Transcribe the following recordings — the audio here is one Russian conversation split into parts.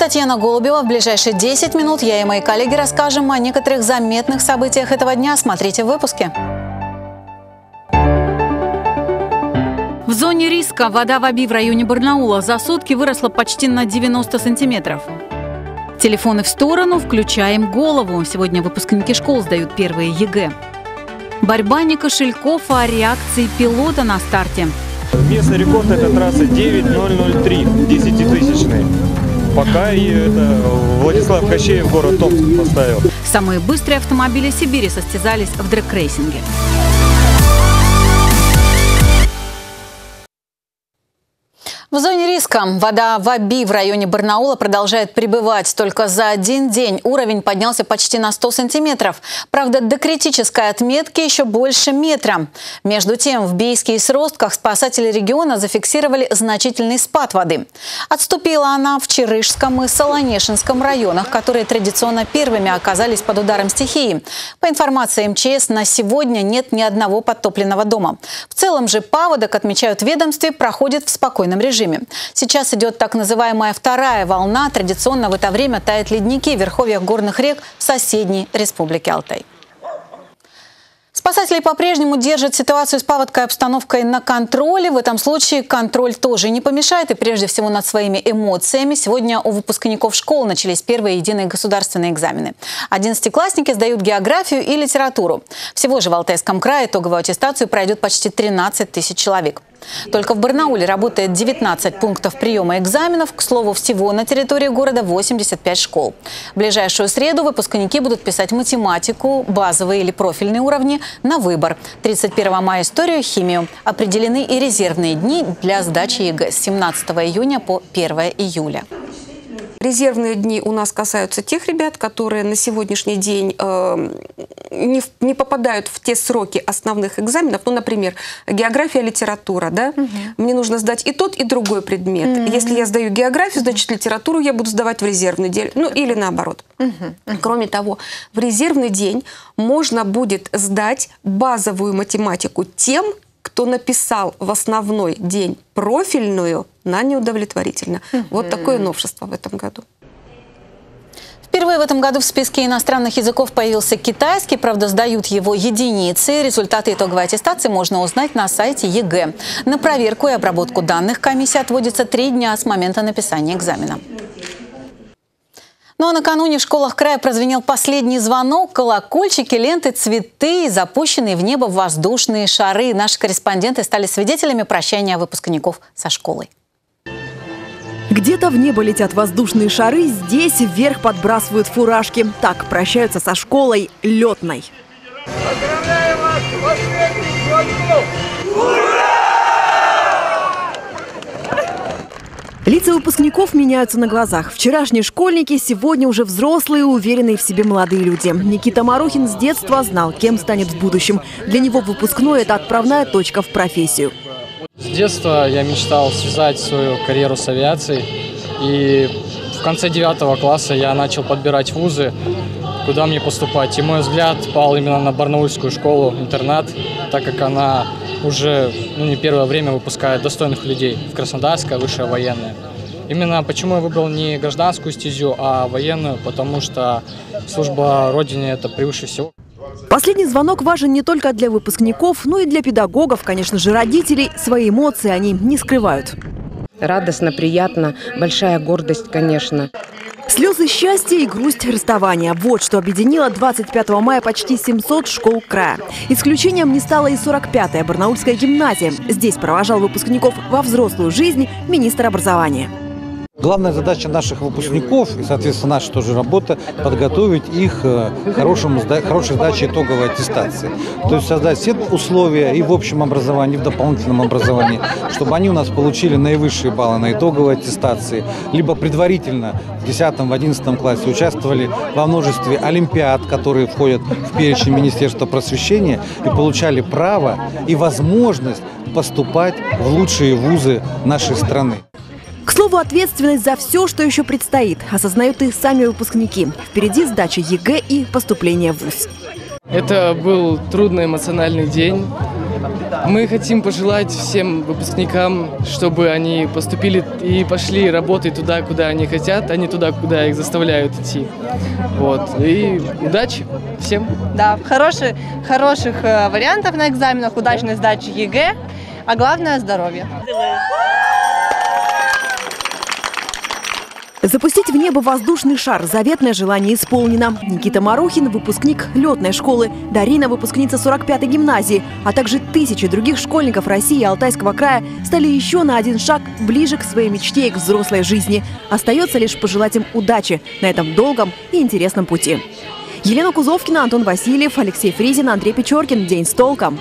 Татьяна Голубева. В ближайшие 10 минут я и мои коллеги расскажем о некоторых заметных событиях этого дня. Смотрите в выпуске. В зоне риска вода в Оби в районе Барнаула за сутки выросла почти на 90 сантиметров. Телефоны в сторону, включаем голову. Сегодня выпускники школ сдают первые ЕГЭ. Борьба не кошельков, а реакции пилота на старте. Местный рекорд – это трасса 9003, 10-тысячный. Пока ее Владислав Кощеев город Томск поставил. Самые быстрые автомобили Сибири состязались в дрэг-рейсинге. В зоне риска вода в Оби в районе Барнаула продолжает прибывать. Только за один день уровень поднялся почти на 100 сантиметров. Правда, до критической отметки еще больше метра. Между тем, в Бийске и Сростках спасатели региона зафиксировали значительный спад воды. Отступила она в Черышском и Солонешинском районах, которые традиционно первыми оказались под ударом стихии. По информации МЧС, на сегодня нет ни одного подтопленного дома. В целом же паводок, отмечают в ведомстве, проходит в спокойном режиме. Сейчас идет так называемая вторая волна. Традиционно в это время тают ледники в верховьях горных рек соседней республики Алтай. Спасатели по-прежнему держат ситуацию с паводкой и обстановкой на контроле. В этом случае контроль тоже не помешает, и прежде всего над своими эмоциями. Сегодня у выпускников школ начались первые единые государственные экзамены. 11-классники сдают географию и литературу. Всего же в Алтайском крае итоговую аттестацию пройдет почти 13 тысяч человек. Только в Барнауле работает 19 пунктов приема экзаменов. К слову, всего на территории города 85 школ. В ближайшую среду выпускники будут писать математику, базовые или профильные уровни на выбор. 31 мая историю, химию. Определены и резервные дни для сдачи ЕГЭ с 17 июня по 1 июля. Резервные дни у нас касаются тех ребят, которые на сегодняшний день не попадают в те сроки основных экзаменов. Ну, например, география, литература. Да? Мне нужно сдать и тот, и другой предмет. Если я сдаю географию, значит, литературу я буду сдавать в резервный день. Ну, или наоборот. Кроме того, в резервный день можно будет сдать базовую математику тем, кто написал в основной день профильную на неудовлетворительно. Вот такое новшество в этом году. Впервые в этом году в списке иностранных языков появился китайский. Правда, сдают его единицы. Результаты итоговой аттестации можно узнать на сайте ЕГЭ. На проверку и обработку данных комиссии отводится 3 дня с момента написания экзамена. Ну а накануне в школах края прозвенел последний звонок. Колокольчики, ленты, цветы и запущенные в небо воздушные шары. Наши корреспонденты стали свидетелями прощания выпускников со школой. Где-то в небо летят воздушные шары, здесь вверх подбрасывают фуражки. Так прощаются со школой летной. Поздравляю вас с последним звонком! Ура! Лица выпускников меняются на глазах. Вчерашние школьники, сегодня уже взрослые, уверенные в себе молодые люди. Никита Марухин с детства знал, кем станет в будущем. Для него выпускной – это отправная точка в профессию. С детства я мечтал связать свою карьеру с авиацией. И в конце 9 класса я начал подбирать вузы, куда мне поступать. И мой взгляд пал именно на барнаульскую школу-интернат, так как она уже не первое время выпускает достойных людей в Краснодарское высшее военное. Именно почему я выбрал не гражданскую стезю, а военную, потому что служба Родине – это превыше всего. Последний звонок важен не только для выпускников, но и для педагогов, конечно же, родителей. Свои эмоции они не скрывают. Радостно, приятно, большая гордость, конечно. Слезы счастья и грусть расставания. Вот что объединило 25 мая почти 700 школ края. Исключением не стала и 45-я Барнаульская гимназия. Здесь провожал выпускников во взрослую жизнь министр образования. Главная задача наших выпускников, и, соответственно, наша тоже работа, подготовить их к хорошей сдаче итоговой аттестации. То есть создать все условия и в общем образовании, и в дополнительном образовании, чтобы они у нас получили наивысшие баллы на итоговой аттестации, либо предварительно в 10-11 классе участвовали во множестве олимпиад, которые входят в перечень Министерства просвещения, и получали право и возможность поступать в лучшие вузы нашей страны. К слову, ответственность за все, что еще предстоит, осознают и сами выпускники. Впереди сдача ЕГЭ и поступление в вуз. Это был трудный эмоциональный день. Мы хотим пожелать всем выпускникам, чтобы они поступили и пошли работать туда, куда они хотят, а не туда, куда их заставляют идти. Вот. И удачи всем. Да, хороших вариантов на экзаменах, удачной сдачи ЕГЭ, а главное – здоровье. Запустить в небо воздушный шар – заветное желание исполнено. Никита Марухин – выпускник летной школы, Дарина – выпускница 45-й гимназии, а также тысячи других школьников России и Алтайского края стали еще на один шаг ближе к своей мечте и к взрослой жизни. Остается лишь пожелать им удачи на этом долгом и интересном пути. Елена Кузовкина, Антон Васильев, Алексей Фризин, Андрей Печоркин. День с толком.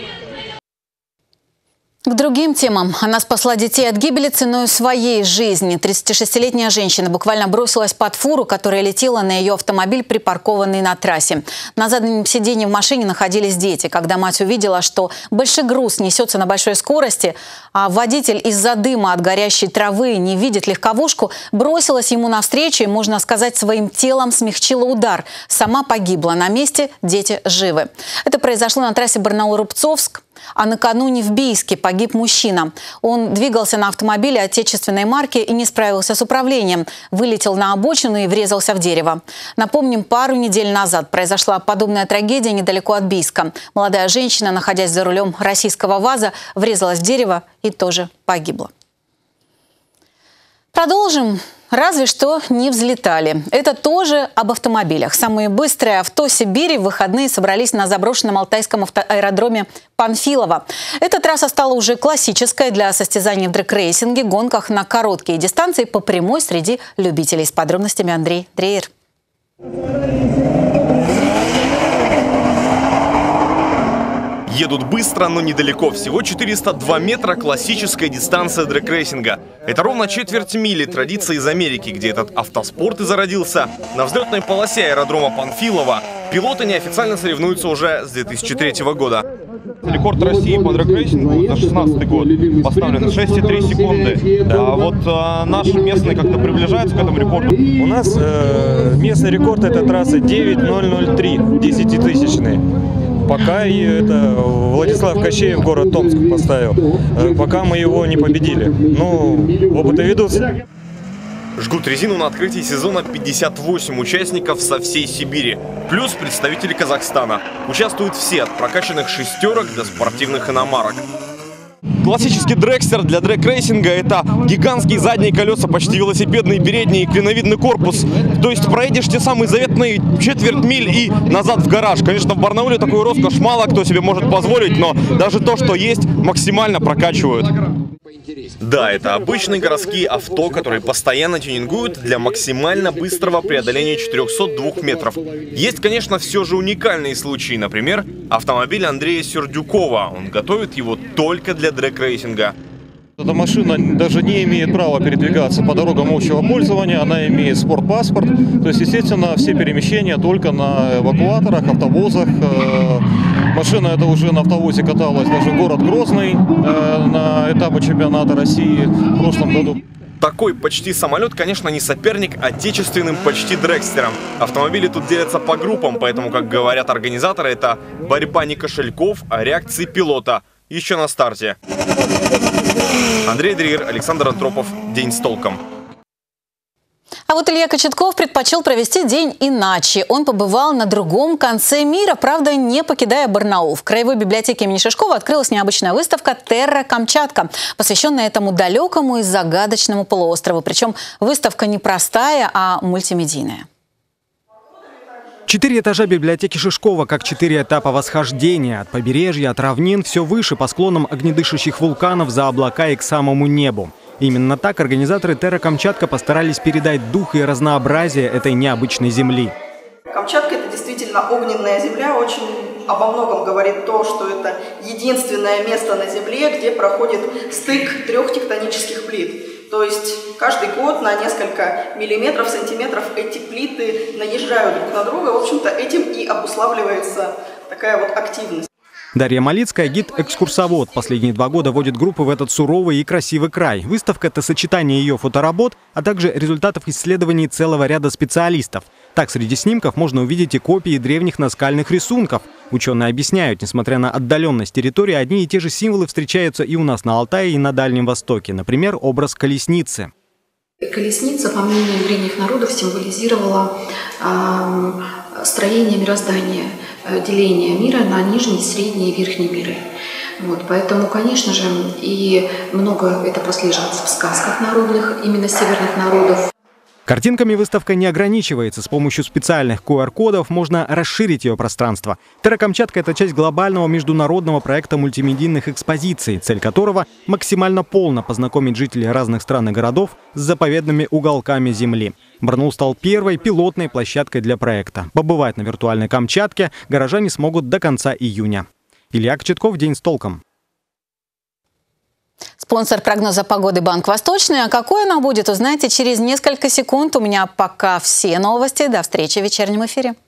К другим темам. Она спасла детей от гибели ценой своей жизни. 36-летняя женщина буквально бросилась под фуру, которая летела на ее автомобиль, припаркованный на трассе. На заднем сиденье в машине находились дети. Когда мать увидела, что большегруз несется на большой скорости, а водитель из-за дыма от горящей травы не видит легковушку, бросилась ему навстречу и, можно сказать, своим телом смягчила удар. Сама погибла на месте, дети живы. Это произошло на трассе Барнаул-Рубцовск. А накануне в Бийске погиб мужчина. Он двигался на автомобиле отечественной марки и не справился с управлением. Вылетел на обочину и врезался в дерево. Напомним, пару недель назад произошла подобная трагедия недалеко от Бийска. Молодая женщина, находясь за рулем российского ВАЗа, врезалась в дерево и тоже погибла. Продолжим. Разве что не взлетали. Это тоже об автомобилях. Самые быстрые авто Сибири в выходные собрались на заброшенном алтайском аэродроме Панфилово. Эта трасса стала уже классической для состязаний в дрэг-рейсинге, гонках на короткие дистанции по прямой среди любителей. С подробностями Андрей Дрейер. Едут быстро, но недалеко. Всего 402 метра классическая дистанция дрэг-рейсинга. Это ровно четверть мили, традиция из Америки, где этот автоспорт и зародился. На взлетной полосе аэродрома Панфилова пилоты неофициально соревнуются уже с 2003 года. Рекорд России по дрэг-рейсингу за 2016 год поставлен 6,3 секунды. А вот наши местные как-то приближаются к этому рекорду. У нас местный рекорд этой трассы 9.003, 10-тысячный. Пока это Владислав Кощеев, город Томск, поставил. Пока мы его не победили. Ну, опыты ведутся. Жгут резину на открытии сезона 58 участников со всей Сибири. Плюс представители Казахстана. Участвуют все, от прокачанных шестерок до спортивных иномарок. Классический дрэгстер для дрэг-рейсинга – это гигантские задние колеса, почти велосипедные передние, клиновидный корпус. То есть проедешь те самые заветные четверть миль и назад в гараж. Конечно, в Барнауле такую роскошь мало кто себе может позволить, но даже то, что есть, максимально прокачивают. Да, это обычные городские авто, которые постоянно тюнингуют для максимально быстрого преодоления 402 метров. Есть, конечно, все же уникальные случаи. Например, автомобиль Андрея Сердюкова. Он готовит его только для дрэг-рейсинга. Эта машина даже не имеет права передвигаться по дорогам общего пользования, она имеет спортпаспорт. То есть, естественно, все перемещения только на эвакуаторах, автобусах. Машина эта уже на автовозе каталась даже в город Грозный на этапе чемпионата России в прошлом году. Такой почти самолет, конечно, не соперник отечественным почти дрэгстерам. Автомобили тут делятся по группам, поэтому, как говорят организаторы, это борьба не кошельков, а реакции пилота. Еще на старте. Андрей Дрейер, Александр Антропов. День с толком. А вот Илья Кочетков предпочел провести день иначе. Он побывал на другом конце мира, правда, не покидая Барнаул. В Краевой библиотеке имени Шишкова открылась необычная выставка «Терра Камчатка», посвященная этому далекому и загадочному полуострову. Причем выставка не простая, а мультимедийная. 4 этажа библиотеки Шишкова, как 4 этапа восхождения. От побережья, от равнин, все выше по склонам огнедышащих вулканов, за облака и к самому небу. Именно так организаторы «Терра Камчатка» постарались передать дух и разнообразие этой необычной земли. Камчатка – это действительно огненная земля. Очень обо многом говорит то, что это единственное место на Земле, где проходит стык 3 тектонических плит. То есть каждый год на несколько миллиметров, сантиметров эти плиты наезжают друг на друга. В общем-то, этим и обуславливается такая вот активность. Дарья Малицкая – гид-экскурсовод. Последние 2 года водит группы в этот суровый и красивый край. Выставка – это сочетание ее фоторабот, а также результатов исследований целого ряда специалистов. Так, среди снимков можно увидеть и копии древних наскальных рисунков. Ученые объясняют, несмотря на отдаленность территории, одни и те же символы встречаются и у нас на Алтае, и на Дальнем Востоке. Например, образ колесницы. Колесница, по мнению древних народов, символизировала строение мироздания, деление мира на нижний, средний и верхний миры. Вот, поэтому, конечно же, и много это прослеживается в сказках народных, именно северных народов. Картинками выставка не ограничивается. С помощью специальных QR-кодов можно расширить ее пространство. Терра Камчатка – это часть глобального международного проекта мультимедийных экспозиций, цель которого – максимально полно познакомить жителей разных стран и городов с заповедными уголками Земли. Барнаул стал первой пилотной площадкой для проекта. Побывать на виртуальной Камчатке горожане смогут до конца июня. Илья Кочетков, «День с толком». Спонсор прогноза погоды — Банк Восточный. А какой она будет, узнаете через несколько секунд. У меня пока все новости. До встречи в вечернем эфире.